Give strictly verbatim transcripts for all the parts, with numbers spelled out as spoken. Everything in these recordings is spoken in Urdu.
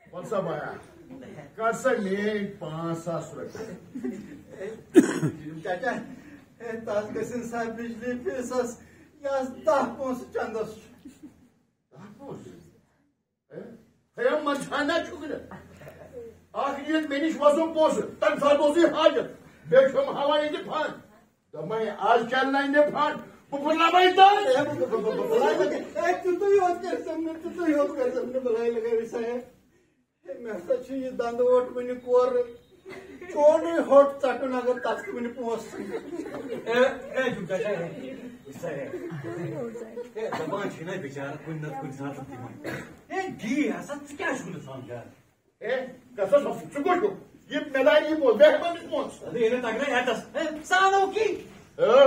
ون سا بایا کر سا میری پانچ ساس روپیے چاچا تس گھن سا بجلی فیسس یہ دہ پونس چندس خیم منچانا چکر اخ نیت مے نش وسن پونسہ تمہ سات اوس یہ حاجت بیٚیہِ چھُم ہاوان ییٚتہِ فنڈ دوٚپمے آز چلناے مےٚ فنڈ بہٕ پھٕٹراوے تۄہہِ تیُتُے یوت کٔرۍزٮ۪م نہٕ تیُتُے یوت کٔرۍزٮ۪م نہٕ بلاے لگٲوِتھ صاحب مےٚ ہسا چھُ یہِ دنٛدٕ اوٹ وٕنہِ کورٕ چونُے ہوٚٹ ژٹُن اگر تتھ وٕنہِ پونٛسہٕ دپان چھِنا بِچارٕ کُنہِ نتہٕ کُنہِ ساتہٕ دِوان ہے دی ہسا ژٕ کیٛاہ چھُکھ نہٕ سمجھان اے گژھس ژٕ کوٚت چھُکھ یہ میدان یہ بول بیٹھ بند پونس ادے یہ تگڑے ہٹس سانو کی اه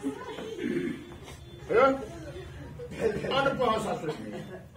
اه انا پانچ ساس روپیے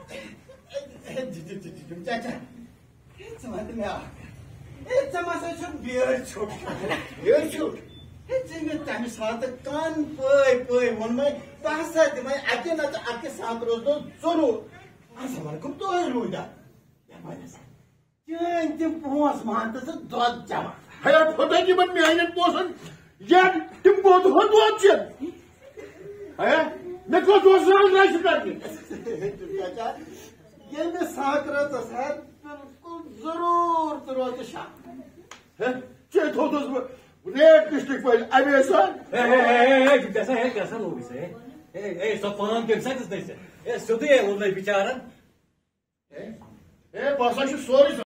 چاچا ژٕ وَنتہٕ مےٚ اکھ ہے ژےٚ ما سا چھُکھ بیٲرۍ ژھوٚٹ بیٲرۍ ژھوٚٹ ہے ژےٚ مےٚ تمہِ ساتہٕ کن پٲے پٲے ووٚنمے بہٕ ہسا دِمے اکہِ نتہٕ اکہِ سانٛترس دۄہ ضروٗر ہسا وۄنۍ تُہۍ روٗدۍ اَتھ چٲنۍ تِم پونٛسہٕ مان تہٕ ژٕ دۄد جمع ہے پھٹے تِمن میانٮ۪ن پونسن ین تِم گوٚد ہو دۄد چٮ۪ن ہے مےٚ کوٚت اوس ران راشہِ کرنہِ چاچا ییٚلہِ مےٚ سانٛکرٲژٕس ہے بِلکُل ضروٗر ژٕ روزِ شک ہے ژےٚ تھوٚوتُس بہٕ ریٹ لسٹٕکۍ پٲٹھۍ اَمے سان کیسا لوگ اسے سو پان کم ساتس نسے سیودے وولنے بچارن ہے بہٕ ہسا چھُس سورُے